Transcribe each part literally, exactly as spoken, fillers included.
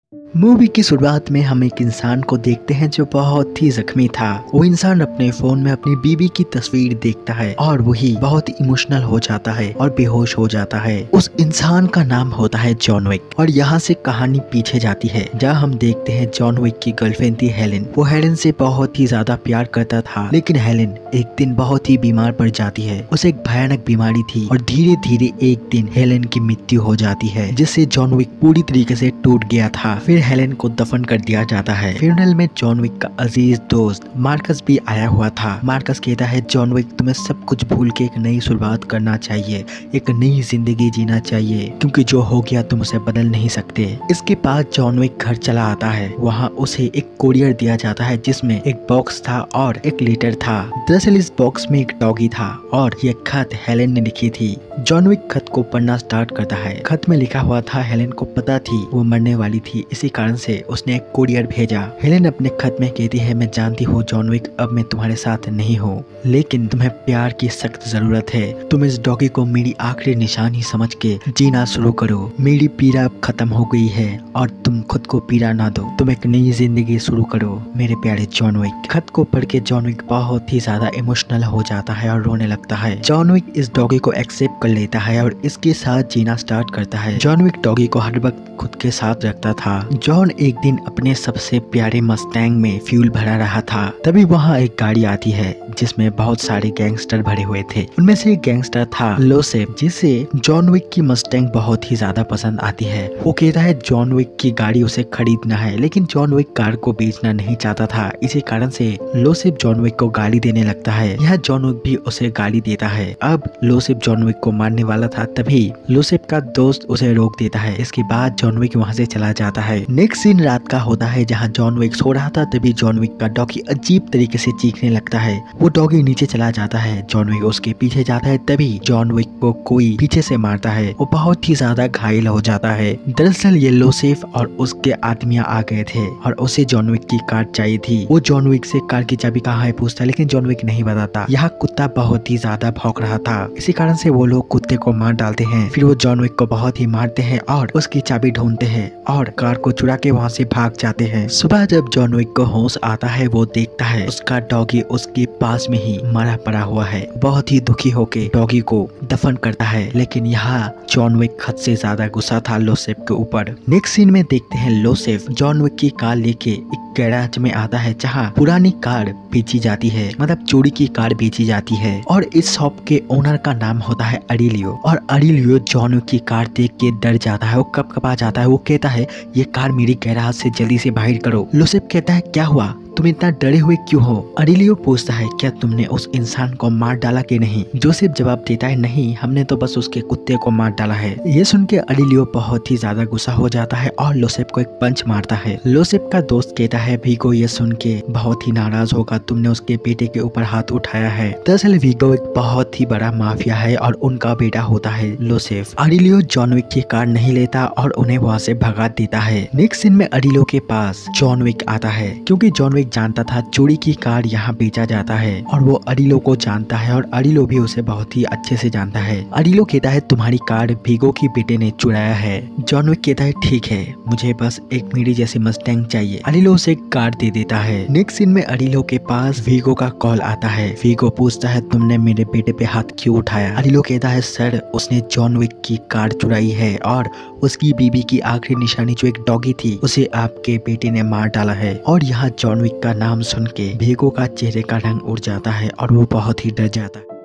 Movie की शुरुआत में हम एक इंसान को देखते हैं जो बहुत ही जख्मी था। वो इंसान अपने फोन में अपनी बीवी की तस्वीर देखता है और वही बहुत इमोशनल हो जाता है और बेहोश हो जाता है। उस इंसान का नाम होता है जॉन विक और यहाँ से कहानी पीछे जाती है जहाँ हम देखते हैं जॉन विक की गर्लफ्रेंड थी हेलेन। वो हेलेन से बहुत ही ज्यादा प्यार करता था, लेकिन हेलेन एक दिन बहुत ही बीमार पड़ जाती है। उसे एक भयानक बीमारी थी और धीरे धीरे एक दिन हेलेन की मृत्यु हो जाती है, जिससे जॉन विक पूरी तरीके से टूट गया था। फिर हेलेन को दफन कर दिया जाता है। फ्यूनरल में जॉन विक का अजीज दोस्त मार्कस भी आया हुआ था। मार्कस कहता है जॉन विक तुम्हें सब कुछ भूल के एक नई शुरुआत करना चाहिए, एक नई जिंदगी जीना चाहिए, क्योंकि जो हो गया तुम उसे बदल नहीं सकते। इसके बाद जॉन विक घर चला आता है। वहाँ उसे एक कोरियर दिया जाता है जिसमें एक बॉक्स था और एक लेटर था। दरअसल इस बॉक्स में एक डॉगी था और ये खत हेलेन ने लिखी थी। जॉन विक खत को पढ़ना स्टार्ट करता है। खत में लिखा हुआ था हेलेन को पता थी वो मरने वाली थी, इसी कारण से उसने एक कोरियर भेजा। हेलेन अपने खत में कहती है मैं जानती हूँ जॉन विक अब मैं तुम्हारे साथ नहीं हूँ, लेकिन तुम्हें प्यार की सख्त जरूरत है। तुम इस डॉगी को मेरी आखिरी निशानी समझ के जीना शुरू करो। मेरी पीड़ा अब खत्म हो गई है और तुम खुद को पीड़ा ना दो। तुम एक नई जिंदगी शुरू करो मेरे प्यारे जॉन विक। खत को पढ़ के जॉन विक बहुत ही ज्यादा इमोशनल हो जाता है और रोने लगता है। जॉन विक इस डॉगी को एक्सेप्ट कर लेता है और इसके साथ जीना स्टार्ट करता है। जॉन विक डॉगी को हर वक्त खुद के साथ रखता था। जॉन एक दिन अपने सबसे प्यारे मस्टैंग में फ्यूल भरा रहा था, तभी वहाँ एक गाड़ी आती है जिसमें बहुत सारे गैंगस्टर भरे हुए थे। उनमें से एक गैंगस्टर था लोसेफ, जिसे जॉन विक की मस्टैंग बहुत ही ज्यादा पसंद आती है। वो कहता है जॉन विक की गाड़ी उसे खरीदना है, लेकिन जॉन विक कार को बेचना नहीं चाहता था। इसी कारण से लोसेफ जॉन विक को गाली देने लगता है। यह जॉन विक भी उसे गाली देता है। अब लोसेफ जॉन विक को मारने वाला था, तभी लोसेफ का दोस्त उसे रोक देता है। इसके बाद जॉन विक वहाँ से चला जाता है। नेक्स्ट सीन रात का होता है जहाँ जॉन विक सो रहा था, तभी जॉन विक का डॉगी अजीब तरीके से चीखने लगता है। वो डॉगी नीचे चला जाता है। जॉन विक उसके पीछे जाता है, तभी जॉन विक को कोई पीछे से मारता है। वो बहुत ही ज्यादा घायल हो जाता है। दरअसल ये लोसेफ और उसके आदमियां आ गए थे और उसे जॉन विक की कार चाहिए थी। वो जॉन विक से कार की चाबी कहाँ है पूछता है, लेकिन जॉन विक नहीं बताता। यहाँ कुत्ता बहुत ही ज्यादा भौंक रहा था, इसी कारण से वो लोग कुत्ते को मार डालते हैं। फिर वो जॉन विक को बहुत ही मारते हैं और उसकी चाबी ढूंढते हैं और कार को चुरा के वहाँ से भाग जाते हैं। सुबह जब जॉन विक को होश आता है, वो देखता है उसका डॉगी उसके पास में ही मरा पड़ा हुआ है। बहुत ही दुखी होके डॉगी को दफन करता है, लेकिन यहाँ जॉन विक हद से ज्यादा गुस्सा था लोसेफ के ऊपर। नेक्स्ट सीन में देखते हैं लोसेफ जॉन विक की कार लेके एक गैराज में आता है जहाँ पुरानी कार बेची जाती है, मतलब चोरी की कार बेची जाती है। और इस शॉप के ओनर का नाम होता है अरिलियो। और अरिलियो जॉन विक की कार देख के डर जाता है, वो कब कब आ जाता है। वो कहता है ये कार मेरी गैराज से जल्दी से बाहर करो। लोसेफ कहता है क्या हुआ, तुम इतना डरे हुए क्यों हो। अरिलियो पूछता है क्या तुमने उस इंसान को मार डाला कि नहीं। जोसेफ जवाब देता है नहीं, हमने तो बस उसके कुत्ते को मार डाला है। ये सुन के अरिलियो बहुत ही ज्यादा गुस्सा हो जाता है और लोसेफ को एक पंच मारता है। लोसेफ का दोस्त कहता है वीगो ये सुन के बहुत ही नाराज होगा, तुमने उसके बेटे के ऊपर हाथ उठाया है। दरअसल वीगो एक बहुत ही बड़ा माफिया है और उनका बेटा होता है लोसेफ। अरिलियो जॉन विक की कार नहीं लेता और उन्हें वहाँ से भगा देता है। नेक्स्ट सीन में अरिलियो के पास जॉन विक आता है, क्योंकि जॉन विक जानता था चोरी की कार यहाँ बेचा जाता है और वो अरिलो को जानता है और अरिलो भी उसे बहुत ही अच्छे से जानता है। अरिलो कहता है तुम्हारी कार वीगो की बेटे ने चुराया है। जॉन विक कहता है ठीक है, मुझे बस एक मेरी जैसी मस्टैंग चाहिए। अरिलो उसे एक कार दे देता है। नेक्स्ट सीन में अरिलो के पास वीगो का कॉल आता है। वीगो पूछता है तुमने मेरे बेटे पे हाथ क्यों उठाया। अरिलो कहता है सर उसने जॉन विक की कार चुराई है और उसकी बीबी की आखिरी निशानी जो एक डॉगी थी उसे आपके बेटे ने मार डाला है। और यहाँ जॉन विक का नाम सुन के वीगो का चेहरे का रंग उड़ जाता है और वो बहुत ही डर जाता है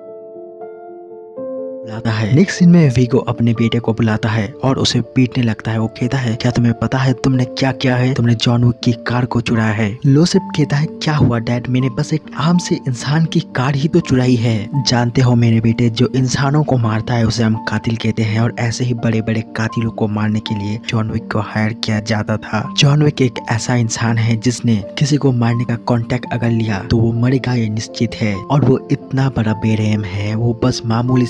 बुलाता है। नेक्स्ट सीन में वीगो अपने बेटे को बुलाता है और उसे पीटने लगता है। वो कहता है क्या तुम्हें पता है तुमने क्या किया है, तुमने जॉन विक की कार को चुराया है। लोसेफ कहता है क्या हुआ डैड, मैंने बस एक आम से इंसान की कार ही तो चुराई है। जानते हो मेरे बेटे, जो इंसानों को मारता है उसे हम कातिल कहते हैं और ऐसे ही बड़े बड़े कातिलों को मारने के लिए जॉन विक को हायर किया जाता था। जॉन विक एक ऐसा इंसान है जिसने किसी को मारने का कॉन्टेक्ट अगर लिया तो वो मरेगा ये निश्चित है। और वो इतना बड़ा बेरहम है, वो बस मामूली से पेंसिल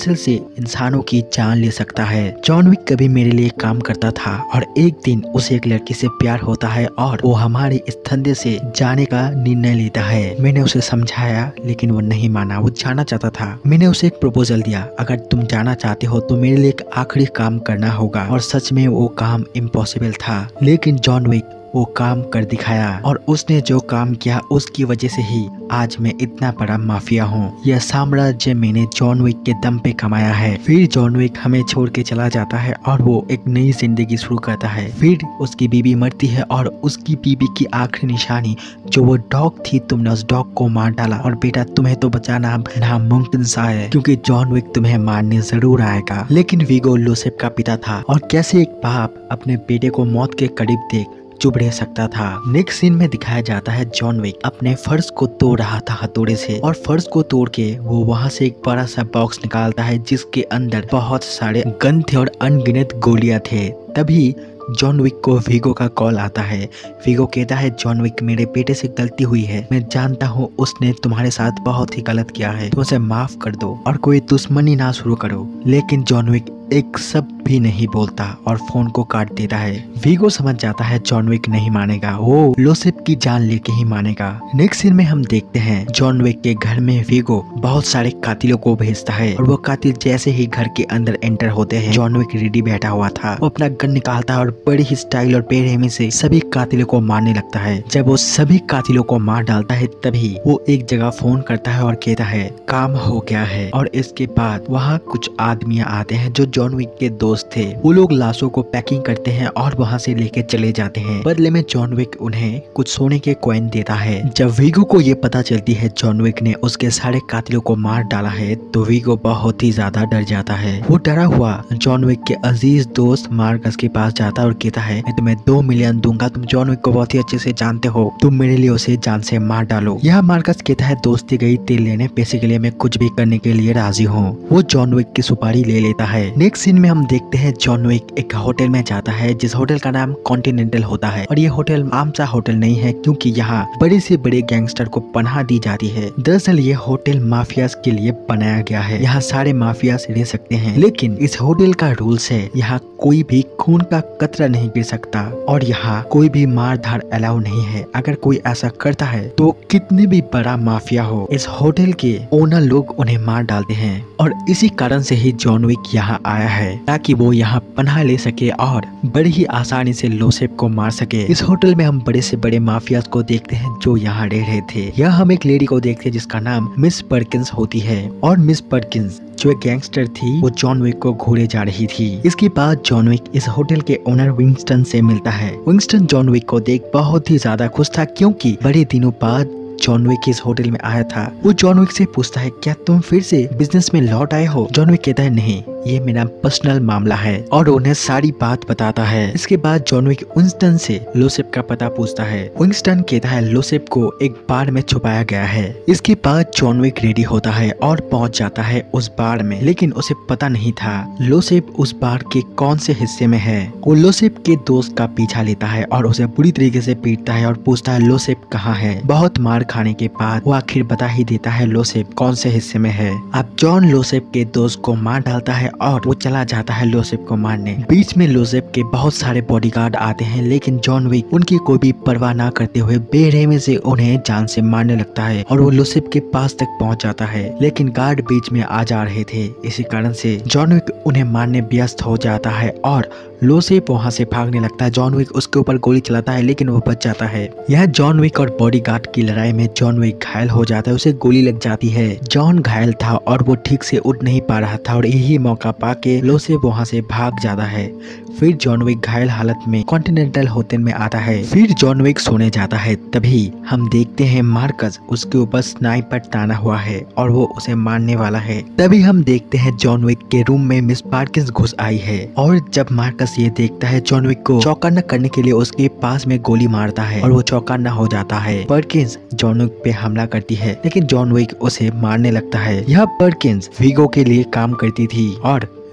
पोटेंशियल से इंसानों की जान ले सकता है। जॉन विक कभी मेरे लिए काम करता था और एक दिन उसे एक लड़की से प्यार होता है और वो हमारे इस धंधे से जाने का निर्णय लेता है। मैंने उसे समझाया लेकिन वो नहीं माना, वो जाना चाहता था। मैंने उसे एक प्रपोजल दिया, अगर तुम जाना चाहते हो तो मेरे लिए एक आखिरी काम करना होगा। और सच में वो काम इम्पॉसिबल था, लेकिन जॉन विक वो काम कर दिखाया और उसने जो काम किया उसकी वजह से ही आज मैं इतना बड़ा माफिया हूँ। यह साम्राज्य मैंने जॉन विक के दम पे कमाया है। फिर जॉन विक हमें छोड़ के चला जाता है और वो एक नई जिंदगी शुरू करता है। फिर उसकी बीवी मरती है और उसकी बीवी की आखिरी निशानी जो वो डॉग थी, तुमने उस डॉग को मार डाला और बेटा तुम्हें तो बचाना नामुमकिन सा है क्योंकि जॉन विक तुम्हें मारने जरूर आएगा। लेकिन वीगो लोसेफ का पिता था और कैसे एक बाप अपने बेटे को मौत के करीब देख चुप रह सकता था। नेक्स्ट सीन में दिखाया जाता है जॉन विक अपने फर्श को तोड़ रहा था हथौड़े से और फर्श को तोड़ के वो वहां से एक बड़ा सा बॉक्स निकालता है जिसके अंदर बहुत सारे गन थे और अनगिनत गोलियां थे। तभी जॉन विक को वीगो का कॉल आता है। वीगो कहता है जॉन विक मेरे बेटे से गलती हुई है, मैं जानता हूँ उसने तुम्हारे साथ बहुत ही गलत किया है, तुम उसे माफ कर दो और कोई दुश्मनी ना शुरू करो। लेकिन जॉन विक एक शब्द भी नहीं बोलता और फोन को काट देता है। वीगो समझ जाता है जॉन विक नहीं मानेगा, वो लोसेफ की जान लेके ही मानेगा। नेक्स्ट सीन में हम देखते हैं जॉन विक के घर में वीगो बहुत सारे कातिलों को भेजता है और वो कातिल जैसे ही घर के अंदर एंटर होते हैं जॉन विक रेडी बैठा हुआ था, वो अपना गन निकालता है और बड़ी ही स्टाइल और बेरहमी से सभी कातिलों को मारने लगता है। जब वो सभी कातिलों को मार डालता है तभी वो एक जगह फोन करता है और कहता है काम हो गया है। और इसके बाद वहाँ कुछ आदमियाँ आते हैं जो जॉन विक के दोस्त थे। वो लोग लाशों को पैकिंग करते हैं और वहाँ से लेके चले जाते हैं। बदले में जॉन विक उन्हें कुछ सोने के कॉइन देता है। जब वीगो को ये पता चलती है जॉन विक ने उसके सारे कातिलों को मार डाला है तो वीगो बहुत ही ज्यादा डर जाता है। वो डरा हुआ जॉन विक के अजीज दोस्त मार्कस के पास जाता है और कहता है मैं तुम्हें दो मिलियन दूंगा, तुम जॉन विक को बहुत ही अच्छे से जानते हो, तुम मेरे लिए उसे जान से मार डालो। यह मार्कस कहता है दोस्ती गई तेल लेने, पैसे के लिए मैं कुछ भी करने के लिए राजी हूँ। वो जॉन विक की सुपारी ले लेता है। नेक्स्ट सीन में हम देखते हैं जॉन विक एक होटल में जाता है जिस होटल का नाम कॉन्टिनेंटल होता है और ये होटल आम सा होटल नहीं है क्योंकि यहाँ बड़े से बड़े गैंगस्टर को पनाह दी जाती है। दरअसल ये होटल माफियाज के लिए बनाया गया है, यहाँ सारे माफियाज रह सकते हैं। लेकिन इस होटल का रूल्स है यहाँ कोई भी खून का कतरा नहीं गिर सकता और यहाँ कोई भी मार धाड़ अलाउ नहीं है। अगर कोई ऐसा करता है तो कितने भी बड़ा माफिया हो इस होटल के ओनर लोग उन्हें मार डालते हैं और इसी कारण से ही जॉन विक यहाँ आया है ताकि वो यहाँ पनाह ले सके और बड़ी ही आसानी से लोसेफ को मार सके। इस होटल में हम बड़े से बड़े माफियाज को देखते हैं जो यहाँ रह रहे थे। यहाँ हम एक लेडी को देखते हैं जिसका नाम मिस पर्किंस होती है और मिस पर्किंस जो एक गैंगस्टर थी वो जॉन विक को घूरे जा रही थी। इसके बाद जॉन विक इस होटल के ओनर विंगस्टन से मिलता है। विंगस्टन जॉन विक को देख बहुत ही ज्यादा खुश था क्योंकि बड़े दिनों बाद जॉन विक इस होटल में आया था। वो जॉन विक से पूछता है क्या तुम फिर से बिजनेस में लौट आए हो? जॉन विक कहता है नहीं, ये मेरा पर्सनल मामला है और उन्हें सारी बात बताता है। इसके बाद जॉन विक विंस्टन से लोसेफ का पता पूछता है। विंस्टन कहता है लोसेफ को एक बार में छुपाया गया है। इसके बाद जॉन विक रेडी होता है और पहुंच जाता है उस बार में, लेकिन उसे पता नहीं था लोसेफ उस बार के कौन से हिस्से में है। वो लोसेफ के दोस्त का पीछा लेता है और उसे बुरी तरीके से पीटता है और पूछता है लोसेफ कहाँ है। बहुत मार खाने के बाद वो आखिर बता ही देता है लोसेफ कौन से हिस्से में है। अब जॉन लोसेफ के दोस्त को मार डालता है और वो चला जाता है लोसेफ को मारने। बीच में लोसेफ के बहुत सारे बॉडीगार्ड आते हैं लेकिन जॉन विक उनकी कोई भी परवाह ना करते हुए बेरहमी से उन्हें जान से मारने लगता है और वो लोसेफ के पास तक पहुंच जाता है। लेकिन गार्ड बीच में आ जा रहे थे, इसी कारण से जॉन विक उन्हें मारने व्यस्त हो जाता है और लोसेफ वहां से भागने लगता है। जॉन विक उसके ऊपर गोली चलाता है लेकिन वो बच जाता है। यह जॉन विक और बॉडीगार्ड की लड़ाई में जॉन विक घायल हो जाता है, उसे गोली लग जाती है। जॉन घायल था और वो ठीक से उठ नहीं पा रहा था और यही मौका पाके लोसेफ वहां से भाग जाता है। फिर जॉन विक घायल हालत में कॉन्टिनेंटल होटल में आता है। फिर जॉन विक सोने जाता है, तभी हम देखते हैं मार्कस उसके ऊपर स्नाइपर ताना हुआ है और वो उसे मारने वाला है। तभी हम देखते हैं जॉन विक के रूम में मिस पार्किंस घुस आई है और जब मार्कस ये देखता है जॉन विक को चौकन्ना करने के लिए उसके पास में गोली मारता है और वो चौकन्ना हो जाता है। पर्किंस जॉन विक पे हमला करती है लेकिन जॉन विक उसे मारने लगता है। यह पर्किंस वीगो के लिए काम करती थी और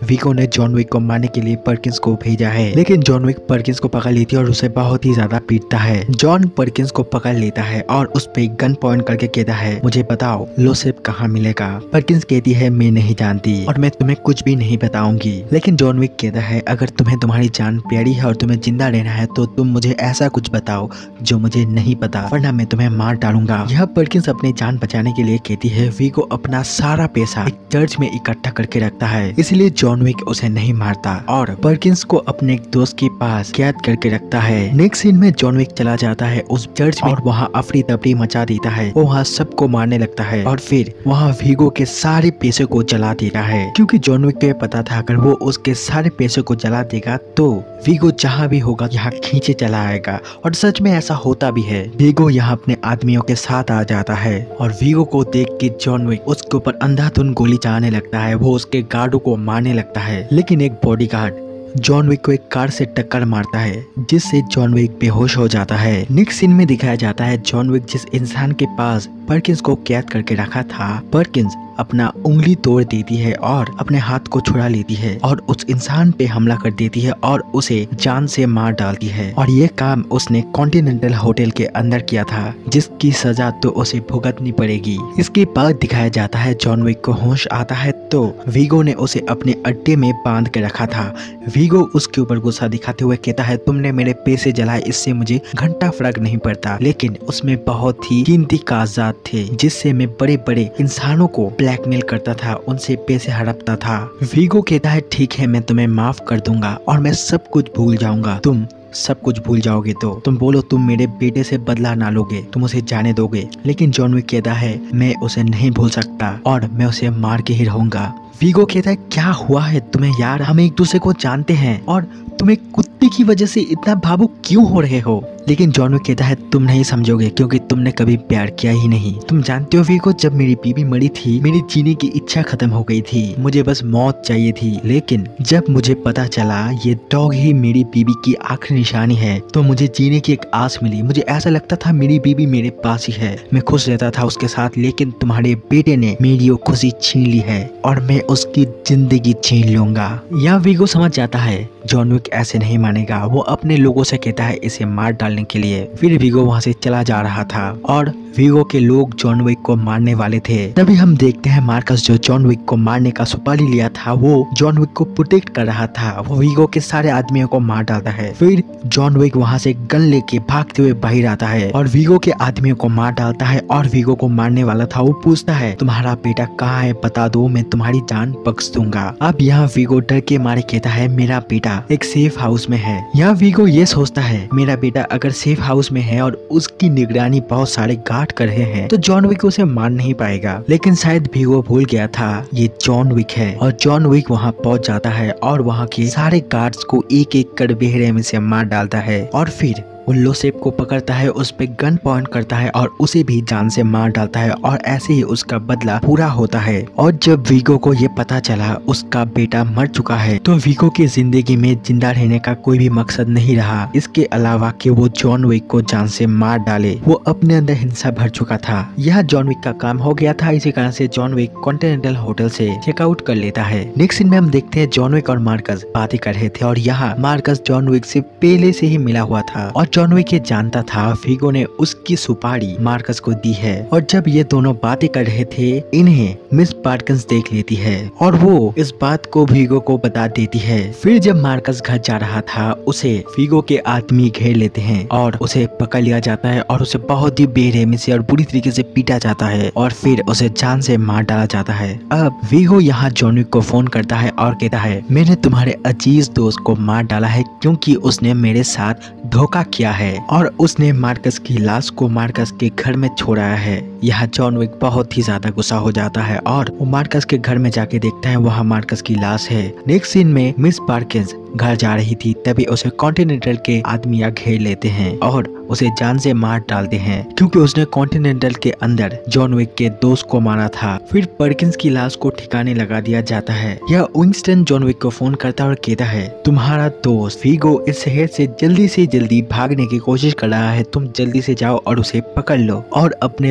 वीगो ने जॉन विक को मारने के लिए पर्किंस को भेजा है, लेकिन जॉन विक पर्किंस को पकड़ लेती है और उसे बहुत ही ज्यादा पीटता है। जॉन पर्किंस को पकड़ लेता है और उस पे गन पॉइंट करके कहता है, मुझे बताओ लोसेफ कहाँ मिलेगा। पर्किंस कहती है, मैं नहीं जानती और मैं तुम्हें कुछ भी नहीं बताऊंगी। लेकिन जॉन विक कहता है, अगर तुम्हें तुम्हारी जान प्यारी है और तुम्हें जिंदा रहना है तो तुम मुझे ऐसा कुछ बताओ जो मुझे नहीं पता, वरना मैं तुम्हें मार डालूंगा। यह पर्किंस अपनी जान बचाने के लिए कहती है। वीगो अपना सारा पैसा एक चर्च में इकट्ठा करके रखता है, इसलिए जॉन विक उसे नहीं मारता और पर्किंस को अपने एक दोस्त के पास कैद करके रखता है। नेक्स्ट सीन में जॉन विक चला जाता है उस चर्च में और वहाँ अफरी तफरी मचा देता है। वो वहाँ सबको मारने लगता है और फिर वहाँ वीगो के सारे पैसे को जला देता है, क्योंकि जॉन विक को पता था अगर वो उसके सारे पैसे को जला देगा तो वीगो जहाँ भी होगा यहाँ खींचे चला आएगा। और सच में ऐसा होता भी है। वीगो यहाँ अपने आदमियों के साथ आ जाता है और वीगो को देख के जॉन विक उसके ऊपर अंधाधुंध गोली चलाने लगता है। वो उसके गार्डों को मारने लगता है, लेकिन एक बॉडीगार्ड जॉन विक को एक कार से टक्कर मारता है, जिससे जॉन विक बेहोश हो जाता है। नेक्स्ट सीन में दिखाया जाता है जॉन विक जिस इंसान के पास पर्किंस को कैद करके रखा था, पर्किंस अपना उंगली तोड़ देती है और अपने हाथ को छुड़ा लेती है और उस इंसान पे हमला कर देती है और उसे जान से मार डालती है। और ये काम उसने कॉन्टिनेंटल होटल के अंदर किया था, जिसकी सजा तो उसे भुगतनी पड़ेगी। इसके बाद दिखाया जाता है जॉन विक को होश आता है तो वीगो ने उसे अपने अड्डे में बांध के रखा था। वीगो उसके ऊपर गुस्सा दिखाते हुए कहता है, तुमने मेरे पैसे जलाए, इससे मुझे घंटा फर्क नहीं पड़ता, लेकिन उसमें बहुत ही कीमती कागजात थे जिससे मैं बड़े बड़े इंसानों को ब्लैकमेल करता था, उनसे पैसे हड़पता था। वीगो कहता है, ठीक है मैं तुम्हें माफ कर दूंगा और मैं सब कुछ भूल जाऊंगा। तुम सब कुछ भूल जाओगे तो तुम बोलो तुम मेरे बेटे से बदला ना लोगे, तुम उसे जाने दोगे। लेकिन जॉन विक कहता है, मैं उसे नहीं भूल सकता और मैं उसे मार के ही रहूंगा। वीगो कहता है, क्या हुआ है तुम्हें यार, हम एक दूसरे को जानते हैं और तुम एक कुत्ते की वजह से इतना भावुक क्यों हो रहे हो। लेकिन जॉन विक कहता है, तुम नहीं समझोगे क्योंकि तुमने कभी प्यार किया ही नहीं। तुम जानते हो वीगो, जब मेरी बीवी मरी थी मेरी जीने की इच्छा खत्म हो गई थी, मुझे बस मौत चाहिए थी। लेकिन जब मुझे पता चला ये डॉग ही मेरी बीवी की आखिरी निशानी है तो मुझे जीने की एक आस मिली। मुझे ऐसा लगता था मेरी बीवी मेरे पास ही है, मैं खुश रहता था उसके साथ, लेकिन तुम्हारे बेटे ने मेरी वो खुशी छीन ली है और मैं उसकी जिंदगी छीन लूंगा। यहाँ वीगो समझ जाता है जॉन विक ऐसे नहीं मानेगा। वो अपने लोगों से कहता है इसे मार डालने के लिए। फिर वीगो वहाँ से चला जा रहा था और वीगो के लोग जॉन विक को मारने वाले थे। तभी हम देखते हैं मार्कस जो जॉन विक को मारने का सुपारी लिया था, वो जॉन विक को प्रोटेक्ट कर रहा था। वो वीगो के सारे आदमियों को मार डालता है। फिर जॉन विक वहाँ से गन लेके भागते हुए बाहर आता है और वीगो के आदमियों को मार डालता है। और वीगो को मारने वाला था वो पूछता है, तुम्हारा बेटा कहाँ है, बता दो, मैं तुम्हारी जान बख्श दूंगा। अब यहाँ वीगो डर के मारे कहता है, मेरा बेटा एक सेफ हाउस में है। यहाँ वीगो ये सोचता है, मेरा बेटा अगर सेफ हाउस में है और उसकी निगरानी बहुत सारे गार्ड कर रहे हैं तो जॉन विक उसे मार नहीं पाएगा। लेकिन शायद वीगो भूल गया था ये जॉन विक है और जॉन विक वहाँ पहुँच जाता है और वहाँ के सारे गार्ड्स को एक एक कर बेरहमी से मार डालता है और फिर वो लोसेफ को पकड़ता है, उस पे गन पॉइंट करता है और उसे भी जान से मार डालता है और ऐसे ही उसका बदला पूरा होता है। और जब वीगो को ये पता चला उसका बेटा मर चुका है तो वीगो की जिंदगी में जिंदा रहने का कोई भी मकसद नहीं रहा, इसके अलावा कि वो जॉन विक को जान से मार डाले। वो अपने अंदर हिंसा भर चुका था। यह जॉन विक का काम हो गया था। इसी कारण से जॉन विक कॉन्टिनेंटल होटल से चेकआउट कर लेता है। नेक्स्ट सीन में हम देखते हैं जॉन विक और मार्कस बातें कर रहे थे और यहाँ मार्कस जॉन विक से पहले से ही मिला हुआ था और जॉन विक ये जानता था वीगो ने उसकी सुपारी मार्कस को दी है। और जब ये दोनों बातें कर रहे थे इन्हें मिस पार्किंस देख लेती है और वो इस बात को वीगो को बता देती है। फिर जब मार्कस घर जा रहा था उसे वीगो के आदमी घेर लेते हैं और उसे पकड़ लिया जाता है और उसे बहुत ही बेरहमी से और बुरी तरीके से पीटा जाता है और फिर उसे जान से मार डाला जाता है। अब वीगो यहाँ जॉन विक को फोन करता है और कहता है, मैंने तुम्हारे अजीज दोस्त को मार डाला है क्योंकि उसने मेरे साथ धोखा किया है और उसने मार्कस की लाश को मार्कस के घर में छोड़ाया है। यह जॉन विक बहुत ही ज्यादा गुस्सा हो जाता है और वो मार्कस के घर में जाके देखता है वहाँ मार्कस की लाश है। नेक्स्ट सीन में मिस पार्किंस घर जा रही थी तभी उसे कॉन्टिनेंटल के आदमियां घेर लेते हैं और उसे जान से मार डालते हैं क्योंकि उसने कॉन्टिनेंटल के अंदर जॉन विक के दोस्त को मारा था। फिर पर्किंस की लाश को ठिकाने लगा दिया जाता है। यह विंस्टन जॉन विक को फोन करता है और कहता है, तुम्हारा दोस्त वीगो इस शहर से जल्दी से जल्दी भागने की कोशिश कर रहा है, तुम जल्दी से जाओ और उसे पकड़ लो और अपने दोस्त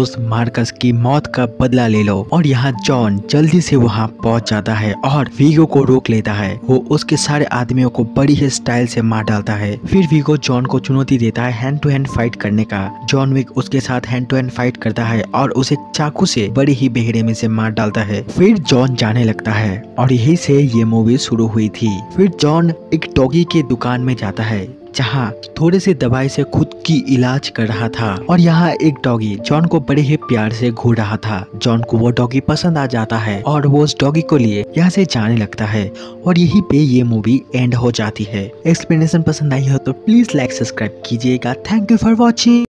दोस्त मार्कस की मौत का बदला ले लो। और यहाँ जॉन जल्दी से वहाँ पहुँच जाता है और वीगो को रोक लेता है। वो उसके सारे आदमियों को बड़ी ही स्टाइल से मार डालता है। फिर वीगो जॉन को चुनौती देता है हैंड टू हैंड फाइट करने का। जॉन विक उसके साथ हैंड टू हैंड फाइट करता है और उसे चाकू से बड़ी ही बेहरे में से मार डालता है। फिर जॉन जाने लगता है और यही से ये मूवी शुरू हुई थी। फिर जॉन एक डॉगी के दुकान में जाता है जहाँ थोड़े से दवाई से खुद की इलाज कर रहा था और यहाँ एक डॉगी जॉन को बड़े ही प्यार से घूर रहा था। जॉन को वो डॉगी पसंद आ जाता है और वो उस डॉगी को लिए यहाँ से जाने लगता है और यहीं पे ये मूवी एंड हो जाती है। एक्सप्लेनेशन पसंद आई हो तो प्लीज लाइक सब्सक्राइब कीजिएगा। Thank you for watching.